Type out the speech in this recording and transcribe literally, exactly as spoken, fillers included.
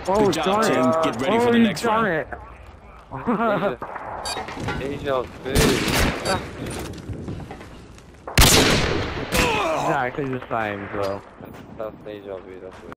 Oh, Good job, darn team. it. Get ready oh, for the next darn round. it. Deja vu. Exactly the same, bro. That's deja vu, that's weird.